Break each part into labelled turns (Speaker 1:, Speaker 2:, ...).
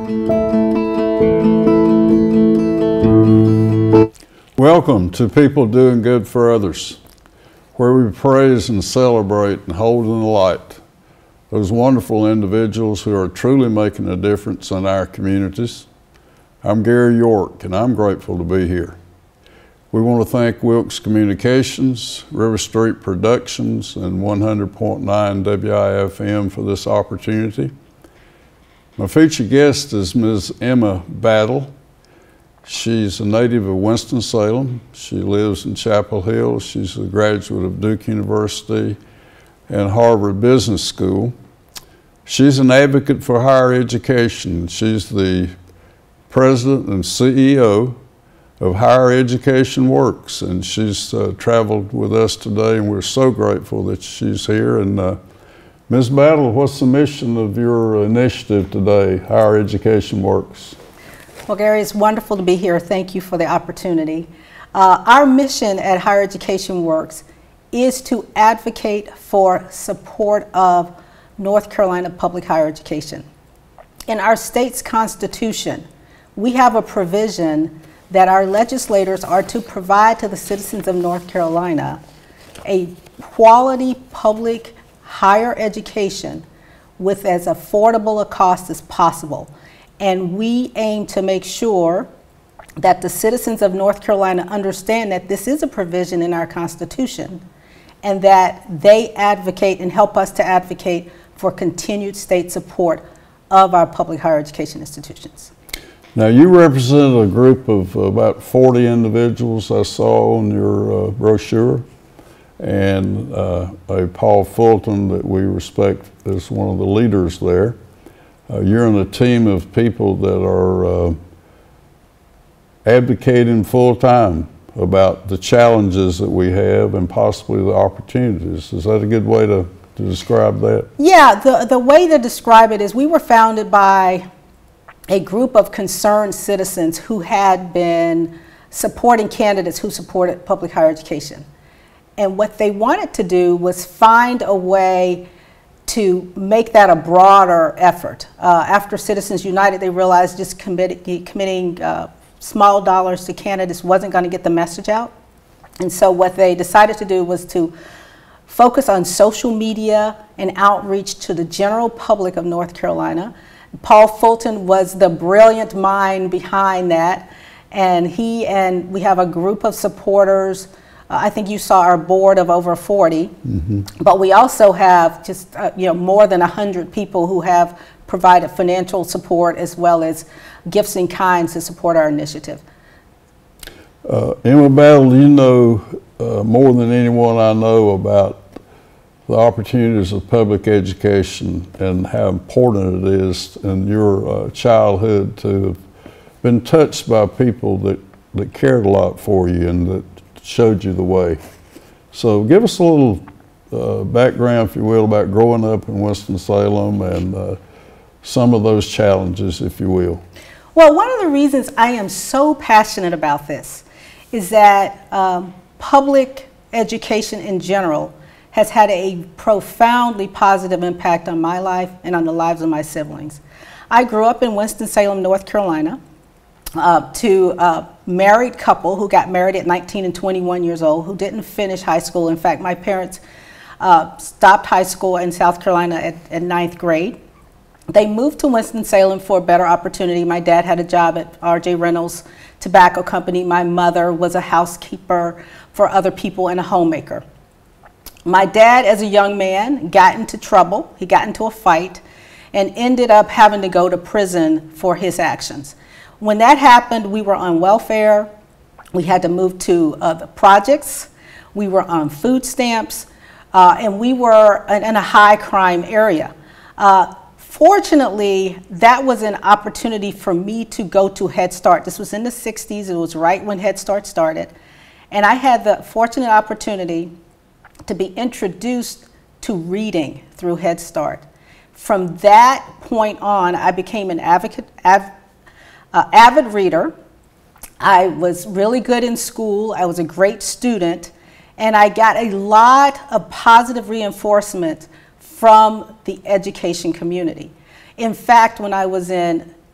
Speaker 1: Welcome to People Doing Good for Others, where we praise and celebrate and hold in the light those wonderful individuals who are truly making a difference in our communities. I'm Gary York, and I'm grateful to be here. We want to thank Wilkes Communications, River Street Productions, and 100.9 WIFM for this opportunity. My featured guest is Ms. Emma Battle. She's a native of Winston-Salem. She lives in Chapel Hill. She's a graduate of Duke University and Harvard Business School. She's an advocate for higher education. She's the president and CEO of Higher Education Works, and she's traveled with us today, and we're so grateful that she's here. And Ms. Battle, what's the mission of your initiative today, Higher Education Works?
Speaker 2: Well, Gary, it's wonderful to be here. Thank you for the opportunity. Our mission at Higher Education Works is to advocate for support of North Carolina public higher education. In our state's constitution, we have a provision that our legislators are to provide to the citizens of North Carolina a quality public higher education with as affordable a cost as possible. And we aim to make sure that the citizens of North Carolina understand that this is a provision in our Constitution and that they advocate and help us to advocate for continued state support of our public higher education institutions.
Speaker 1: Now, you represent a group of about 40 individuals I saw on your brochure, and a Paul Fulton that we respect as one of the leaders there. You're in a team of people that are advocating full-time about the challenges that we have and possibly the opportunities. Is that a good way to describe that?
Speaker 2: Yeah, the way to describe it is we were founded by a group of concerned citizens who had been supporting candidates who supported public higher education. And what they wanted to do was find a way to make that a broader effort. After Citizens United, they realized just committing small dollars to candidates wasn't going to get the message out. And so what they decided to do was to focus on social media and outreach to the general public of North Carolina. Paul Fulton was the brilliant mind behind that, and we have a group of supporters. I think you saw our board of over 40, but we also have just more than 100 people who have provided financial support as well as gifts in kind to support our initiative.
Speaker 1: Emma Battle, you know more than anyone I know about the opportunities of public education and how important it is in your childhood to have been touched by people that cared a lot for you and that showed you the way. So give us a little background, if you will, about growing up in Winston-Salem and some of those challenges, if you will.
Speaker 2: Well, one of the reasons I am so passionate about this is that public education in general has had a profoundly positive impact on my life and on the lives of my siblings. I grew up in Winston-Salem, North Carolina, to a married couple who got married at 19 and 21 years old, who didn't finish high school. In fact, my parents stopped high school in South Carolina at 9th grade. They moved to Winston-Salem for a better opportunity. My dad had a job at R.J. Reynolds Tobacco Company. My mother was a housekeeper for other people and a homemaker. My dad, as a young man, got into trouble. He got into a fight and ended up having to go to prison for his actions. When that happened, we were on welfare. We had to move to the projects. We were on food stamps, and we were in a high crime area. Fortunately, that was an opportunity for me to go to Head Start. This was in the 60s. It was right when Head Start started. And I had the fortunate opportunity to be introduced to reading through Head Start. From that point on, I became an avid reader. I was really good in school. I was a great student. And I got a lot of positive reinforcement from the education community. In fact, when I was in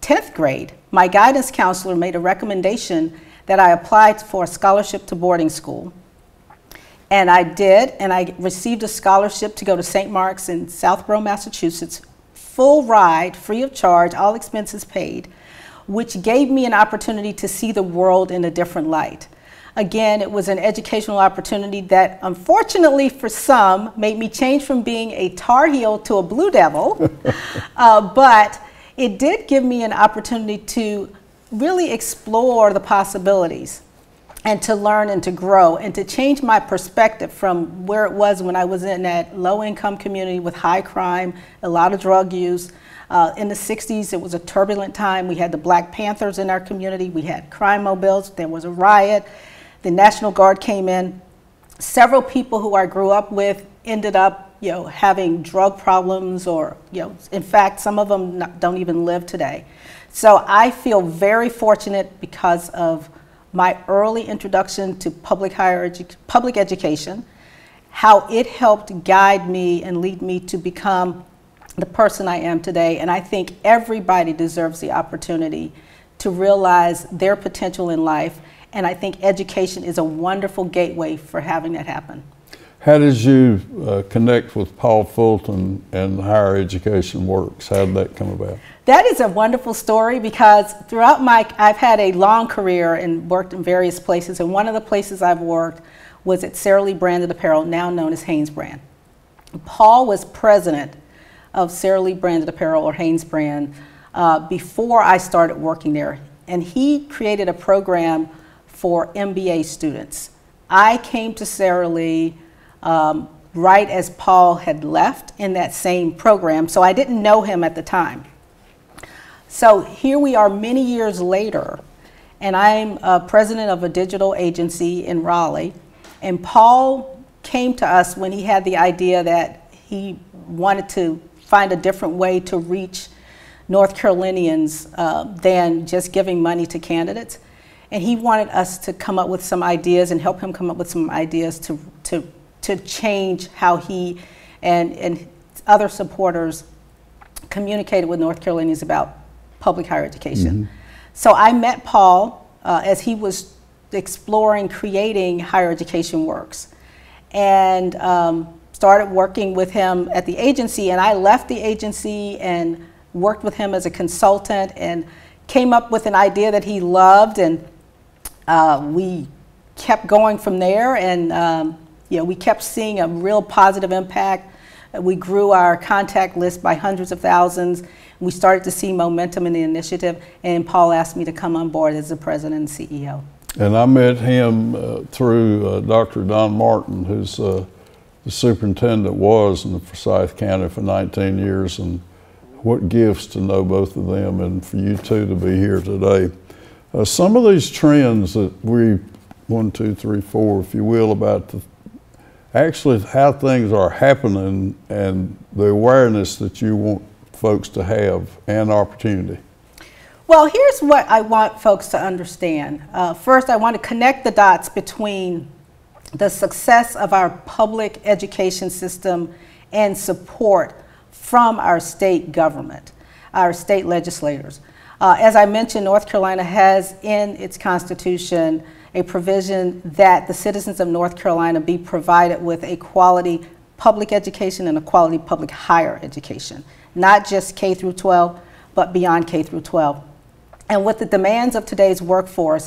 Speaker 2: 10th grade, my guidance counselor made a recommendation that I applied for a scholarship to boarding school. And I did, and I received a scholarship to go to St. Mark's in Southborough, Massachusetts, full ride, free of charge, all expenses paid, which gave me an opportunity to see the world in a different light. Again, it was an educational opportunity that, unfortunately for some, made me change from being a Tar Heel to a Blue Devil, but it did give me an opportunity to really explore the possibilities and to learn and to grow and to change my perspective from where it was when I was in that low-income community with high crime, a lot of drug use. In the 60s, it was a turbulent time. We had the Black Panthers in our community. We had crime mobiles. There was a riot. The National Guard came in. Several people who I grew up with ended up, having drug problems, or, in fact, some of them don't even live today. So I feel very fortunate because of my early introduction to public education, how it helped guide me and lead me to become the person I am today. And I think everybody deserves the opportunity to realize their potential in life. And I think education is a wonderful gateway for having that happen.
Speaker 1: How did you connect with Paul Fulton and Higher Education Works? How did that come about?
Speaker 2: That is a wonderful story, because throughout I've had a long career and worked in various places, and one of the places I've worked was at Sara Lee Branded Apparel, now known as Hanes Brand. Paul was president of Sara Lee Branded Apparel, or Hanes Brand, before I started working there, and he created a program for MBA students. I came to Sara Lee right as Paul had left in that same program, so I didn't know him at the time. So here we are many years later, and I'm president of a digital agency in Raleigh, and Paul came to us when he had the idea that he wanted to find a different way to reach North Carolinians than just giving money to candidates. And he wanted us to come up with some ideas and help him come up with some ideas to change how he and other supporters communicated with North Carolinians about public higher education. Mm-hmm. So I met Paul as he was exploring creating Higher Education Works, and started working with him at the agency. And I left the agency and worked with him as a consultant and came up with an idea that he loved, and we kept going from there, and we kept seeing a real positive impact. We grew our contact list by hundreds of thousands. We started to see momentum in the initiative, and Paul asked me to come on board as the president and CEO.
Speaker 1: And I met him through Dr. Don Martin, who's the superintendent was in Forsyth County for 19 years, and what gifts to know both of them, and for you two to be here today. Some of these trends that we, 1, 2, 3, 4, if you will, about actually how things are happening and the awareness that you want folks to have and opportunity.
Speaker 2: Well, here's what I want folks to understand. First, I want to connect the dots between the success of our public education system and support from our state government, our state legislators. As I mentioned, North Carolina has in its constitution a provision that the citizens of North Carolina be provided with a quality public education and a quality public higher education, not just K through 12, but beyond K through 12. And with the demands of today's workforce,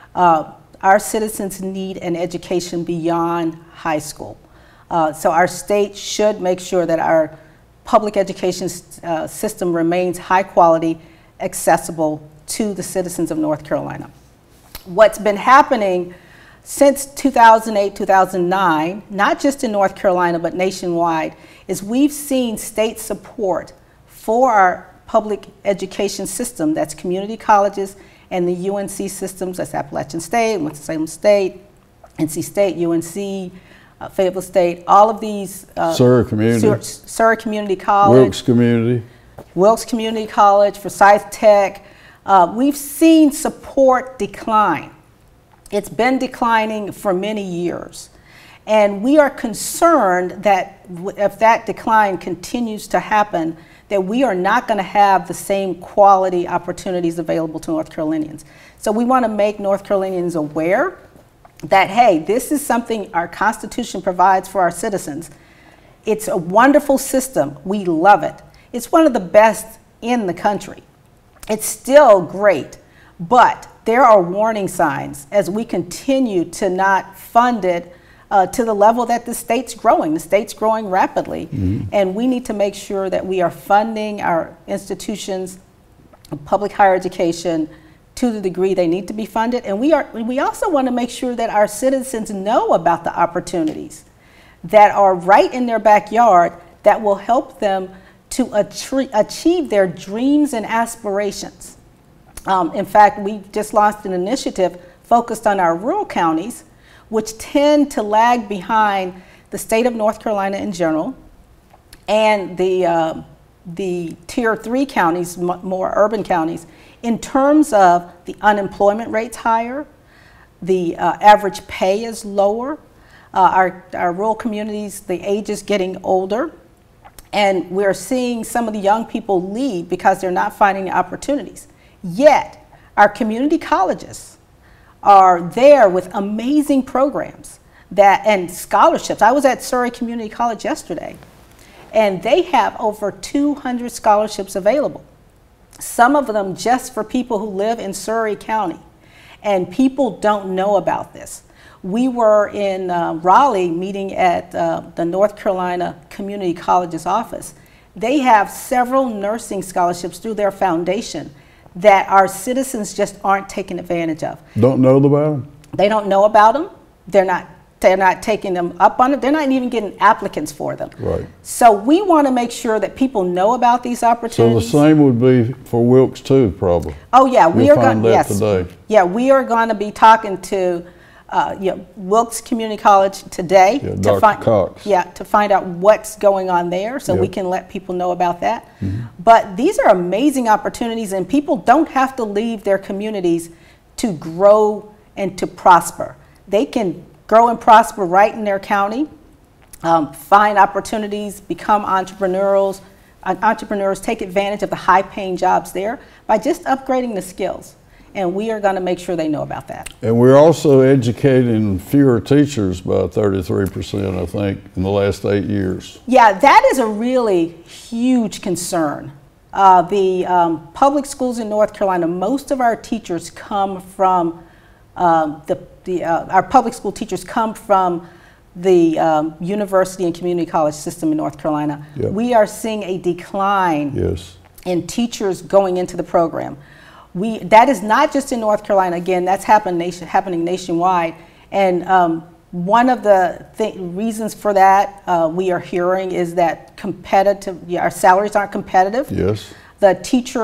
Speaker 2: our citizens need an education beyond high school. So our state should make sure that our public education system remains high quality, accessible to the citizens of North Carolina. What's been happening since 2008, 2009, not just in North Carolina, but nationwide, is we've seen state support for our public education system. That's community colleges and the UNC systems. That's Appalachian State, Winston-Salem State, NC State, UNC, Fayetteville State, all of these.
Speaker 1: Surrey Community.
Speaker 2: Surrey Community College.
Speaker 1: Wilkes Community.
Speaker 2: Wilkes Community College, Forsyth Tech. We've seen support decline. It's been declining for many years. And we are concerned that if that decline continues to happen, that we are not going to have the same quality opportunities available to North Carolinians. So we want to make North Carolinians aware that, hey, this is something our Constitution provides for our citizens. It's a wonderful system. We love it. It's one of the best in the country. It's still great, but there are warning signs as we continue to not fund it to the level that the state's growing. The state's growing rapidly, and we need to make sure that we are funding our institutions of public higher education to the degree they need to be funded. And we also want to make sure that our citizens know about the opportunities that are right in their backyard that will help them to achieve their dreams and aspirations. In fact, we just launched an initiative focused on our rural counties, which tend to lag behind the state of North Carolina in general, and the tier 3 counties, more urban counties, in terms of the unemployment rate's higher, the average pay is lower, our rural communities, the age is getting older, and we're seeing some of the young people leave because they're not finding the opportunities. Yet, our community colleges are there with amazing programs and scholarships. I was at Surrey Community College yesterday, and they have over 200 scholarships available. Some of them just for people who live in Surrey County, and people don't know about this. We were in Raleigh meeting at the North Carolina Community College's office. They have several nursing scholarships through their foundation that our citizens just aren't taking advantage of.
Speaker 1: Don't know about them?
Speaker 2: They don't know about them. They're not taking them up on it. They're not even getting applicants for them.
Speaker 1: Right.
Speaker 2: So we want to make sure that people know about these opportunities.
Speaker 1: So the same would be for Wilkes too, probably.
Speaker 2: Oh yeah, we are going.
Speaker 1: Yes. Today.
Speaker 2: Yeah, we are going to be talking to Wilkes Community College today
Speaker 1: to find Cox.
Speaker 2: to find out what's going on there, so we can let people know about that. But these are amazing opportunities, and people don't have to leave their communities to grow and to prosper. They can grow and prosper right in their county, find opportunities, become entrepreneurs, take advantage of the high-paying jobs there by just upgrading the skills. And we are going to make sure they know about that. And
Speaker 1: we're also educating fewer teachers by 33%, I think, in the last 8 years.
Speaker 2: Yeah, that is a really huge concern. The public schools in North Carolina, most of our teachers come from, our public school teachers come from the university and community college system in North Carolina.
Speaker 1: Yep.
Speaker 2: We are seeing a decline in teachers going into the program. That is not just in North Carolina. Again, that's happening nationwide. And one of the reasons for that we are hearing is that our salaries aren't competitive.
Speaker 1: Yes.
Speaker 2: The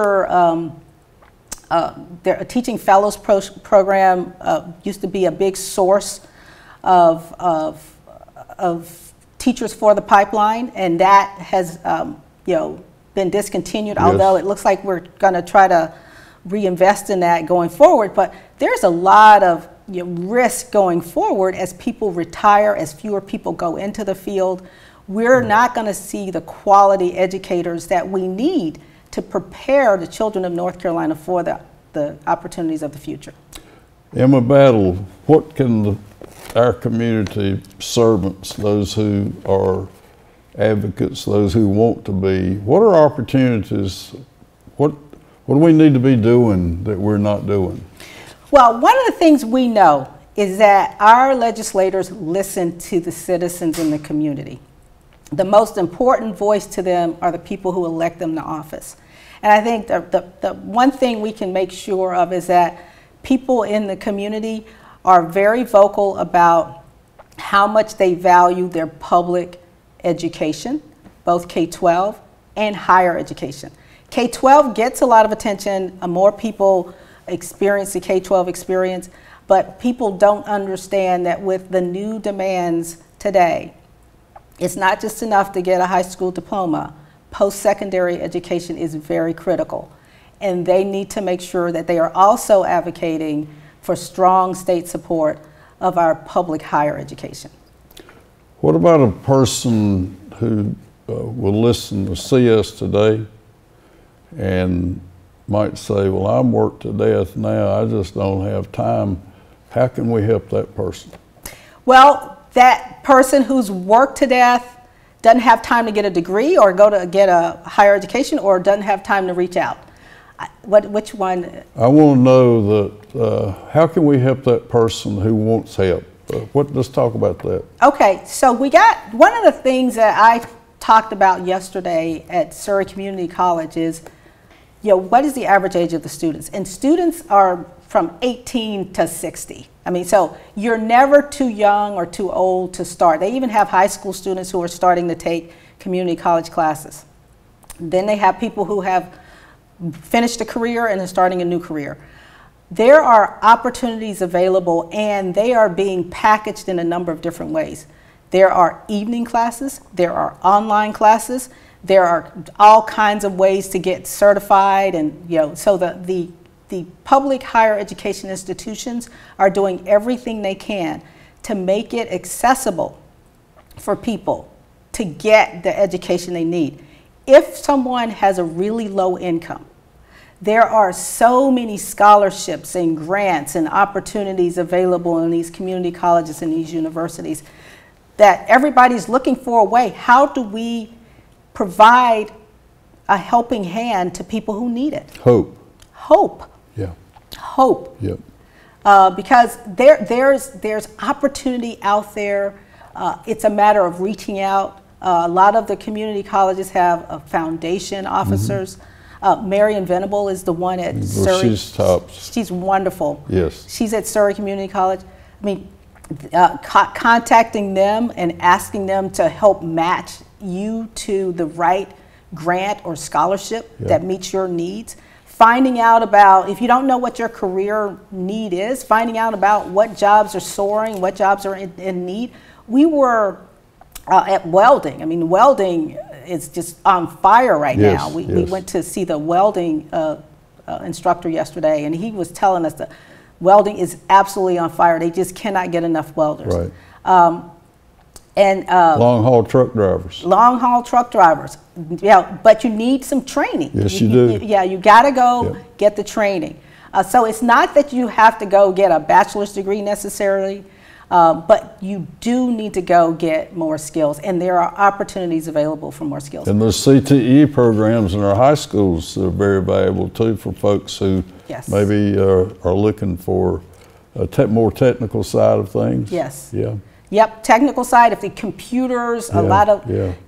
Speaker 2: Teaching Fellows program used to be a big source of teachers for the pipeline, and that has been discontinued. Although it looks like we're going to try to reinvest in that going forward, but there's a lot of risk going forward as people retire, as fewer people go into the field. We're not going to see the quality educators that we need to prepare the children of North Carolina for the opportunities of the future.
Speaker 1: Emma Battle, what can our community servants, those who are advocates, those who want to be, what are opportunities, what do we need to be doing that we're not doing?
Speaker 2: Well, one of the things we know is that our legislators listen to the citizens in the community. The most important voice to them are the people who elect them to office. And I think the one thing we can make sure of is that people in the community are very vocal about how much they value their public education, both K-12 and higher education. K-12 gets a lot of attention, more people experience the K-12 experience, but people don't understand that with the new demands today, it's not just enough to get a high school diploma. Post-secondary education is very critical, and they need to make sure that they are also advocating for strong state support of our public higher education.
Speaker 1: What about a person who will listen to see us today and might say, well, I'm worked to death now, I just don't have time. How can we help that person?
Speaker 2: Well, that person who's worked to death doesn't have time to get a degree or go to get a higher education, or doesn't have time to reach out. Which one? I
Speaker 1: want to know that, how can we help that person who wants help? Let's talk about that.
Speaker 2: Okay, so we got, one of the things that I talked about yesterday at Surrey Community College is, what is the average age of the students? And students are from 18 to 60. I mean, so you're never too young or too old to start. They even have high school students who are starting to take community college classes. Then they have people who have finished a career and are starting a new career. There are opportunities available, and they are being packaged in a number of different ways. There are evening classes, there are online classes, there are all kinds of ways to get certified, and so the public higher education institutions are doing everything they can to make it accessible for people to get the education they need. If someone has a really low income, there are so many scholarships and grants and opportunities available in these community colleges and these universities that everybody's looking for a way. How do we provide a helping hand to people who need it?
Speaker 1: Hope.
Speaker 2: Hope.
Speaker 1: Yeah.
Speaker 2: Hope.
Speaker 1: Yep.
Speaker 2: Because there's opportunity out there. It's a matter of reaching out. A lot of the community colleges have foundation officers. Marion Venable is the one at Surrey.
Speaker 1: She's top.
Speaker 2: She's wonderful.
Speaker 1: Yes.
Speaker 2: She's at Surrey Community College. I mean, contacting them and asking them to help match you to the right grant or scholarship that meets your needs. Finding out about, if you don't know what your career need is, finding out about what jobs are soaring, what jobs are in need. We were at welding. I mean, welding is just on fire right now. We went to see the welding instructor yesterday, and he was telling us that welding is absolutely on fire. They just cannot get enough welders.
Speaker 1: Right.
Speaker 2: Long
Speaker 1: haul truck drivers.
Speaker 2: Long haul truck drivers. Yeah, but you need some training.
Speaker 1: Yes, you do.
Speaker 2: You got to go get the training. So it's not that you have to go get a bachelor's degree necessarily. But you do need to go get more skills, and there are opportunities available for more skills.
Speaker 1: And those CTE programs in our high schools are very valuable too for folks who maybe are looking for a more technical side of things.
Speaker 2: Yes.
Speaker 1: Yeah.
Speaker 2: Yep, technical side, if the computers, a lot of, and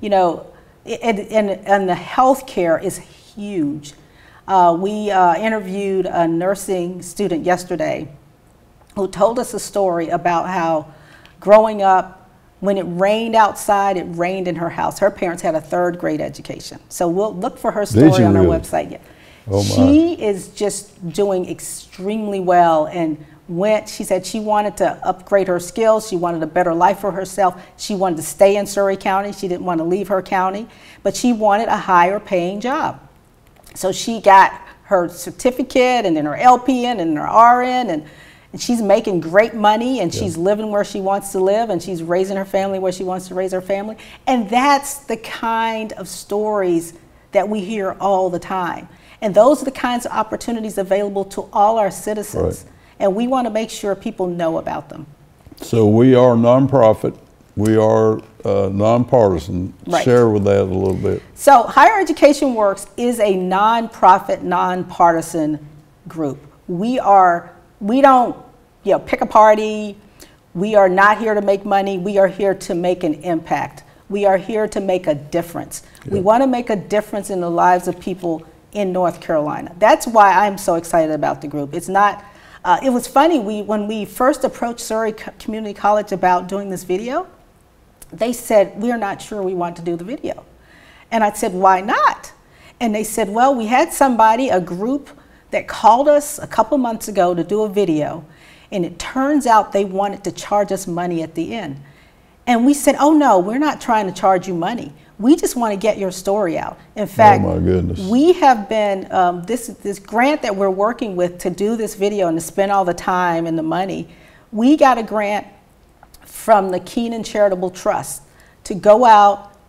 Speaker 2: the healthcare is huge. We interviewed a nursing student yesterday who told us a story about how growing up, when it rained outside, it rained in her house. Her parents had a 3rd grade education. So we'll look for her story on our website. Yeah.
Speaker 1: Oh,
Speaker 2: she is just doing extremely well, and she said she wanted to upgrade her skills. She wanted a better life for herself. She wanted to stay in Surrey County. She didn't want to leave her county, but she wanted a higher paying job. So she got her certificate and then her LPN and her RN, and she's making great money, and she's living where she wants to live, and she's raising her family where she wants to raise her family. And that's the kind of stories that we hear all the time. And those are the kinds of opportunities available to all our citizens. Right. And we want to make sure people know about them.
Speaker 1: So we are nonprofit. We are nonpartisan.
Speaker 2: Right.
Speaker 1: Share with that a little bit.
Speaker 2: So Higher Education Works is a nonprofit, nonpartisan group. We don't pick a party. We are not here to make money. We are here to make an impact. We are here to make a difference. We want to make a difference in the lives of people in North Carolina. That's why I'm so excited about the group. It's not, it was funny, when we first approached Surrey Community College about doing this video, they said, we're not sure we want to do the video. And I said, why not? And they said, well, we had a group that called us a couple months ago to do a video, and it turns out they wanted to charge us money at the end. And we said, oh no, we're not trying to charge you money. We just want to get your story out. In fact,
Speaker 1: oh my goodness,
Speaker 2: we have been, this grant that we're working with to do this video and to spend all the time and the money, we got a grant from the Keenan Charitable Trust to go out,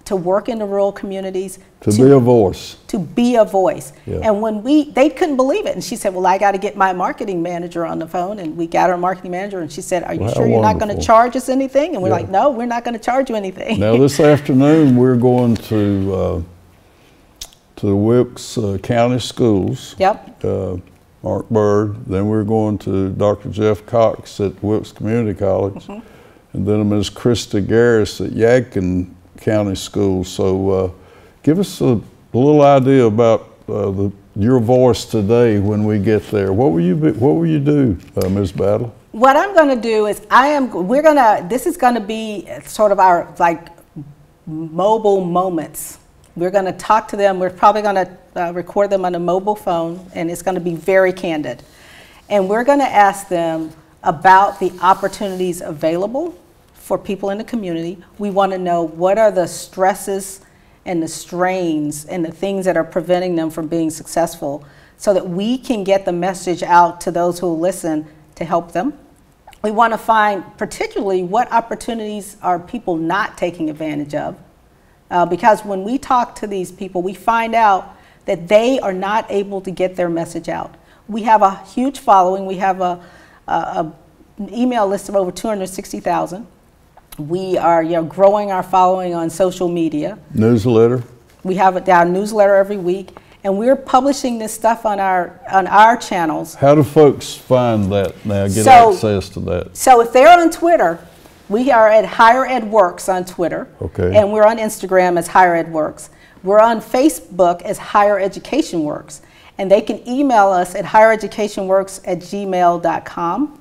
Speaker 2: to work in the rural communities.
Speaker 1: To be a voice.
Speaker 2: To be a voice.
Speaker 1: Yeah.
Speaker 2: And when they couldn't believe it. And she said, well, I got to get my marketing manager on the phone. And we got our marketing manager, and she said, are you sure you're not going to charge us anything? And we're like, no, we're not going to charge you anything.
Speaker 1: Now this afternoon, we're going to the Wilkes County schools.
Speaker 2: Yep.
Speaker 1: Mark Bird. Then we're going to Dr. Jeff Cox at Wilkes Community College. Mm-hmm. And then Ms. Krista Garris at Yadkin County Schools. So give us a little idea about your voice today when we get there. What will you do, Ms. Battle? What
Speaker 2: I'm going to do is this is going to be sort of our like mobile moments. We're going to talk to them. We're probably going to record them on a mobile phone, and it's going to be very candid. And we're going to ask them about the opportunities available for people in the community. We want to know what are the stresses and the strains and the things that are preventing them from being successful, so that we can get the message out to those who listen to help them. We want to find particularly what opportunities are people not taking advantage of, because when we talk to these people, we find out that they are not able to get their message out. We have a huge following. We have an email list of over 260,000. We are growing our following on social media.
Speaker 1: Newsletter. We have
Speaker 2: our newsletter every week, and we're publishing this stuff on our channels.
Speaker 1: How do folks find that now, get access to that?
Speaker 2: So if they're on Twitter, we are at Higher Ed Works on Twitter.
Speaker 1: Okay.
Speaker 2: And we're on Instagram as Higher Ed Works. We're on Facebook as Higher Education Works. And they can email us at highereducationworks@gmail.com.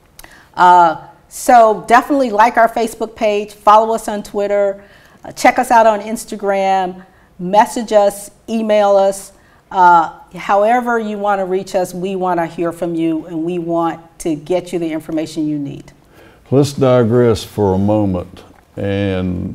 Speaker 2: So definitely like our Facebook page, follow us on Twitter, check us out on Instagram, message us, email us. However you want to reach us, we want to hear from you, and we want to get you the information you need.
Speaker 1: Let's digress for a moment, and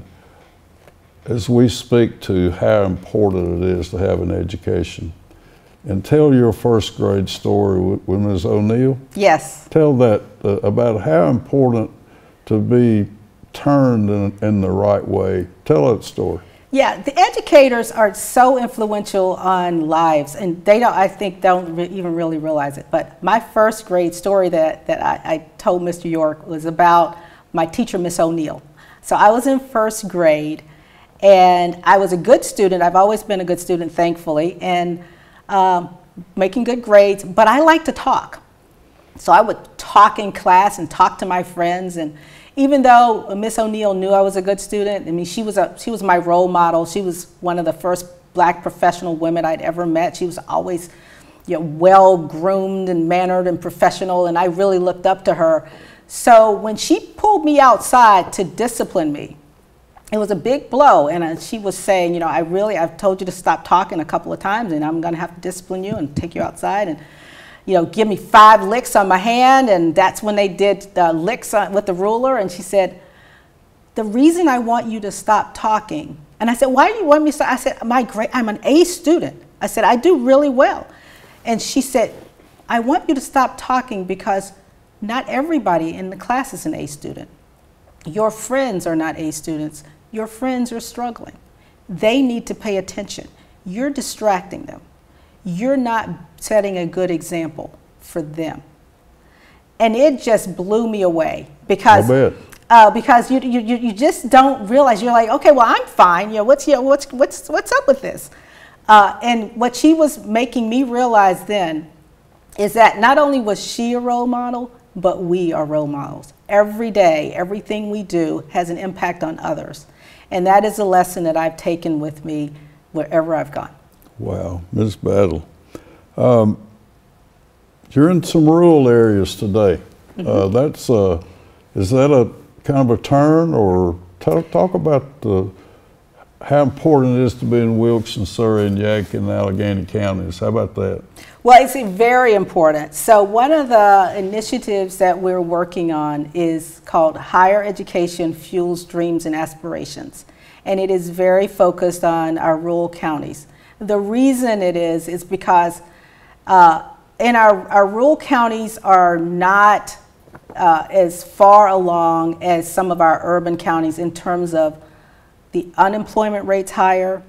Speaker 1: as we speak to how important it is to have an education, and tell your first grade story with Ms. O'Neill.
Speaker 2: Yes.
Speaker 1: Tell that about how important to be turned in the right way. Tell that story.
Speaker 2: Yeah, the educators are so influential on lives, and they don't even really realize it. But my first grade story that I told Mr. York was about my teacher, Miss O'Neill. So I was in first grade, and I was a good student. I've always been a good student, thankfully, and making good grades, but I like to talk. So I would talk in class and talk to my friends, and even though Miss O'Neill knew I was a good student, I mean, she was my role model. She was one of the first black professional women I'd ever met. She was always well groomed and mannered and professional, and I really looked up to her. So when she pulled me outside to discipline me, it was a big blow, and she was saying, I've told you to stop talking a couple of times, and I'm going to have to discipline you and take you outside, and give me 5 licks on my hand. And that's when they did the licks with the ruler. And she said, the reason I want you to stop talking. And I said, why do you want me to stop? I said, I'm an A student. I said, I do really well. And she said, I want you to stop talking because not everybody in the class is an A student. Your friends are not A students. Your friends are struggling. They need to pay attention. You're distracting them. You're not setting a good example for them. And it just blew me away because you just don't realize. You're like, okay, well, I'm fine. What's up with this? And what she was making me realize then is that not only was she a role model, but we are role models. Every day, everything we do has an impact on others. And that is a lesson that I've taken with me wherever I've gone.
Speaker 1: Wow, Ms. Battle. You're in some rural areas today. Mm-hmm. Is that a kind of a turn, or talk about how important it is to be in Wilkes and Surrey and Yadkin and Allegheny counties? How about that?
Speaker 2: Well, it's very important. So one of the initiatives that we're working on is called Higher Education Fuels Dreams and Aspirations. And it is very focused on our rural counties. The reason it is because in our rural counties are not as far along as some of our urban counties in terms of the unemployment rate's higher,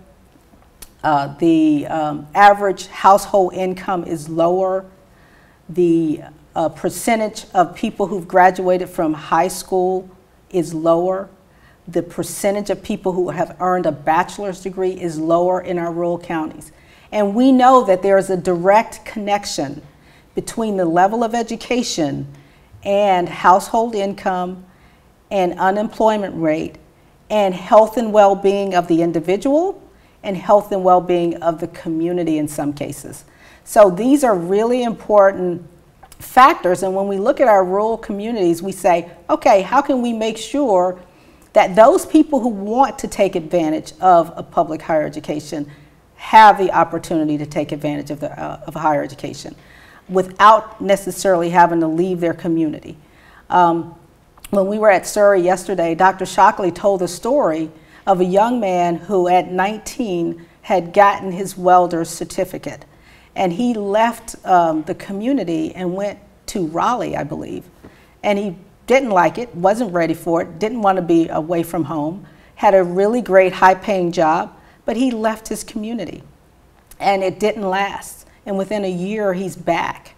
Speaker 2: the average household income is lower, the percentage of people who've graduated from high school is lower, the percentage of people who have earned a bachelor's degree is lower in our rural counties. And we know that there is a direct connection between the level of education and household income and unemployment rate and health and well-being of the individual and health and well-being of the community in some cases. So these are really important factors, and when we look at our rural communities, we say, okay, how can we make sure that those people who want to take advantage of a public higher education have the opportunity to take advantage of higher education without necessarily having to leave their community. When we were at Surrey yesterday, Dr. Shockley told a story of a young man who at 19 had gotten his welder's certificate. And he left the community and went to Raleigh, I believe. And he didn't like it, wasn't ready for it, didn't want to be away from home, had a really great high-paying job, but he left his community. And it didn't last. And within a year, he's back.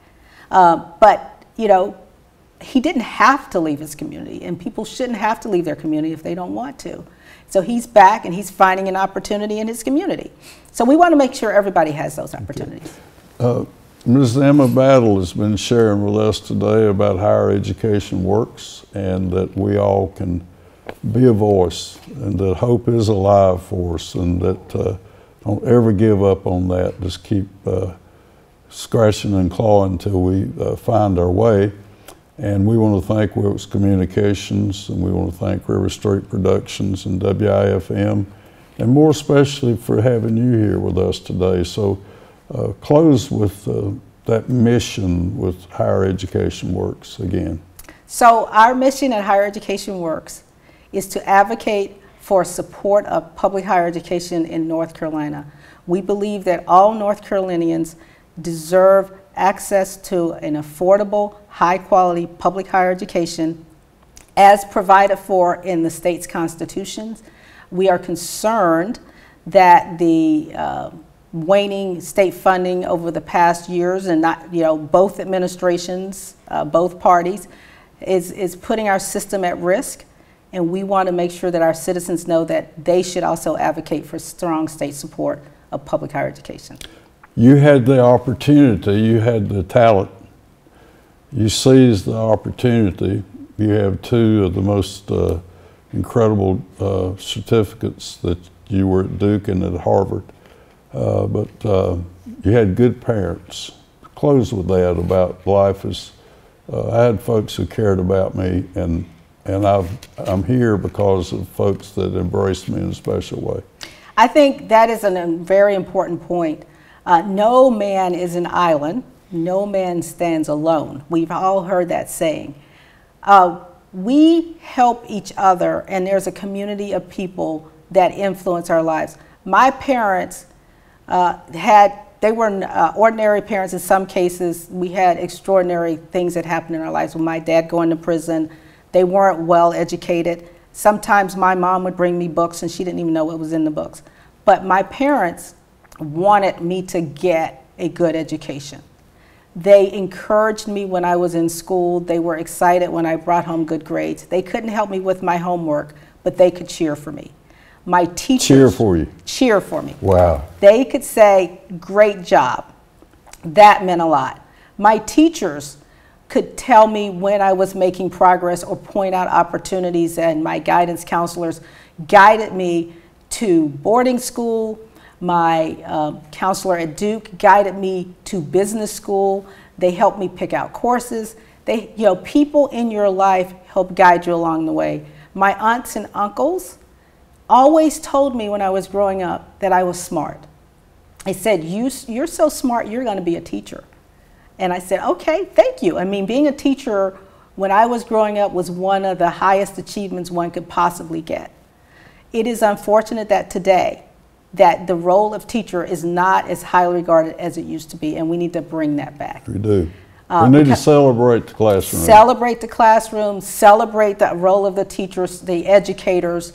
Speaker 2: But, you know, he didn't have to leave his community, and people shouldn't have to leave their community if they don't want to. So he's back, and he's finding an opportunity in his community. So we want to make sure everybody has those opportunities.
Speaker 1: Ms. Emma Battle has been sharing with us today about how higher education works and that we all can be a voice and that hope is alive for us and that don't ever give up on that. Just keep scratching and clawing until we find our way. And we want to thank Wilkes Communications, and we want to thank River Street Productions and WIFM, and more especially for having you here with us today. So close with that mission with Higher Education Works again.
Speaker 2: So our mission at Higher Education Works is to advocate for support of public higher education in North Carolina. We believe that all North Carolinians deserve access to an affordable, high-quality public higher education as provided for in the state's constitutions. We are concerned that the waning state funding over the past years, and both administrations, both parties, is putting our system at risk, and we want to make sure that our citizens know that they should also advocate for strong state support of public higher education.
Speaker 1: You had the opportunity, you had the talent, you seized the opportunity. You have two of the most incredible certificates that you were at Duke and at Harvard. But you had good parents. Close with that about life. I had folks who cared about me, and I'm here because of folks that embraced me in a special way.
Speaker 2: I think that is a very important point. No man is an island. No man stands alone. We've all heard that saying. We help each other, and there's a community of people that influence our lives. My parents they were ordinary parents. In some cases, we had extraordinary things that happened in our lives. With my dad going to prison, they weren't well educated. Sometimes my mom would bring me books and she didn't even know what was in the books. But my parents wanted me to get a good education. They encouraged me when I was in school. They were excited when I brought home good grades. They couldn't help me with my homework, but they could cheer for me. My teachers
Speaker 1: cheer for you.
Speaker 2: Cheer for me.
Speaker 1: Wow.
Speaker 2: They could say, "Great job." That meant a lot. My teachers could tell me when I was making progress or point out opportunities, and my guidance counselors guided me to boarding school. My counselor at Duke guided me to business school. They helped me pick out courses. People in your life help guide you along the way. My aunts and uncles always told me when I was growing up that I was smart. They said, you're so smart, you're going to be a teacher. And I said, okay, thank you. I mean, being a teacher when I was growing up was one of the highest achievements one could possibly get. It is unfortunate that today, that the role of teacher is not as highly regarded as it used to be, and we need to bring that back.
Speaker 1: We do. We need to celebrate the classroom.
Speaker 2: Celebrate the classroom, celebrate the role of the teachers, the educators,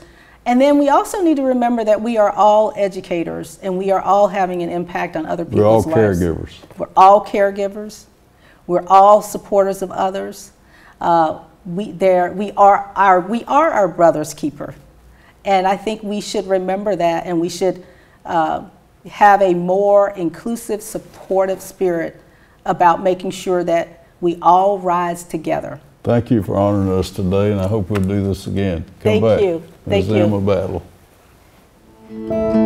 Speaker 2: And then we also need to remember that we are all educators and we are all having an impact on other people's lives.
Speaker 1: We're all caregivers.
Speaker 2: We're all caregivers. We're all supporters of others. We are our brother's keeper. And I think we should remember that, and we should have a more inclusive, supportive spirit about making sure that we all rise together.
Speaker 1: Thank you for honoring us today, and I hope we'll do this again. Come back.
Speaker 2: Thank you. Thank you.
Speaker 1: Museum of Battle.